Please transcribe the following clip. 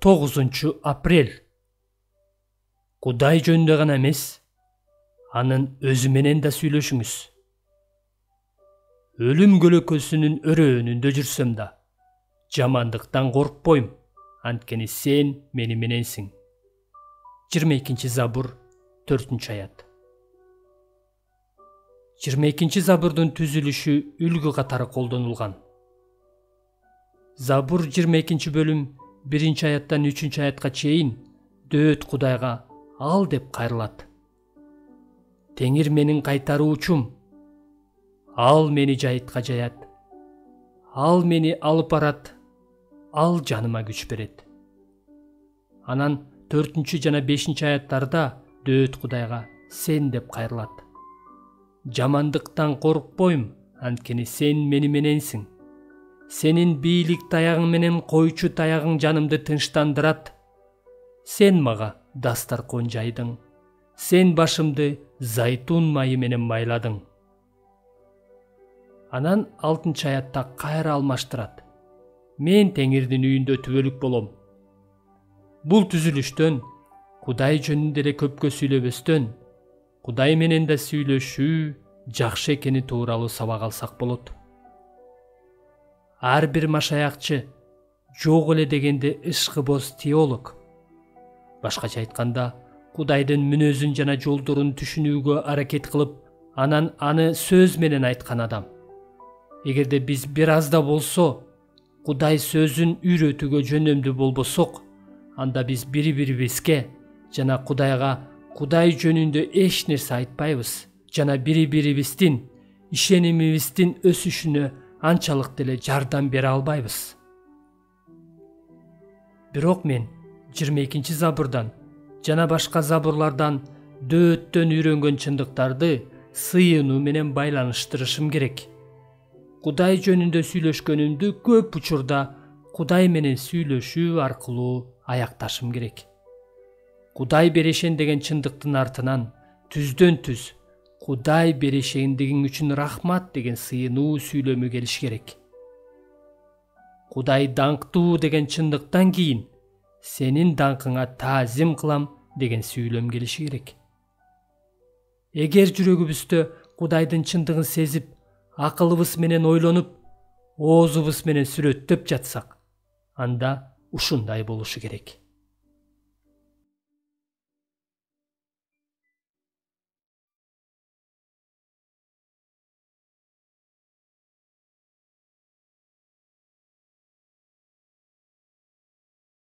9-апрель. Кудай жөнүндө гана эмес, анын өзү менен да сүйлөшүңүз. Өлүм көлөкөсүнүн өрөөнүндө жүрсөм да, жамандыктан коркпойм, анткени сен мени мененсиң. 22 Забур 4-аят. 22 Забурдун түзүлүшү үлгү катары колдонулган. Забур 22 бөлүм 1-аяттан 3-аятка чейин Дөөт Кудайга ал деп кайрылат. Теңир менин кайтаруучум, ал мени жайытка жаят, ал мени алып барат, ал жаныма күч берет. Анан 4 жана 5 аяттарда Дөөт Кудайга сен деп кайрылат. Жамандыктан коркпойм, анткени сен мени мененсиң. Сенин бийлик таягың менен койчу таягың жанымды тынчтандырат. Сен мага дастаркон жайдың. Сен башымды зайтун майы менен майладың. Анан 6 аятта кайра алмаштырат. Мен Теңирдин үйүндө түбөлүк болом. Бул түзүлүштөн Кудай жөнүндө эле көпкө сүйлөбөстөн, Кудай менен да сүйлөшүү жакшы экени тууралуу сабак алсак болот. Ар бир машаякчы жок эле дегенде ышкыбоз теолог. Башкача айтканда, Кудайдын мүнөзүн жана жолдорун түшүнүүгө аракет кылып, анан аны сөз менен айткан адам. Эгерде биз бир аз да болсо Кудай сөзүн үйрөтүүгө жөнөмдүү болбосок, анда биз бири-бирибизге жана Кудайга Кудай жөнүндө эч нерсе айтпайбыз, жана бири-бирибиздин ишенимибиздин өсүшүнө анчалык деле жардам бере албайбыз. Бирок мен 22 Забурдан жана башка забурлардан Дөөттөн үйрөнгөн чындыктарды сыйынуу менен байланыштырышым керек. Кудай жөнүндө сүйлөшкөнүмдү көп учурда Кудай менен сүйлөшүү аркылуу аякташым керек. Кудай берешен деген чындыктын артынан түздөн түз Кудай берешендигиң үчүн рахмат деген сыйынуу сүйлөмү келиш керек. Кудай даңктуу деген чындыктан кийин сенин даңкыңа таазим кылам деген сүйлөм келиши керек. Эгер жүрөгүбүздө Кудайдын чындыгын сезип, акылыбыз менен ойлонуп, оозубуз менен сүрөттөп жатсак, анда ушундай болушу керек.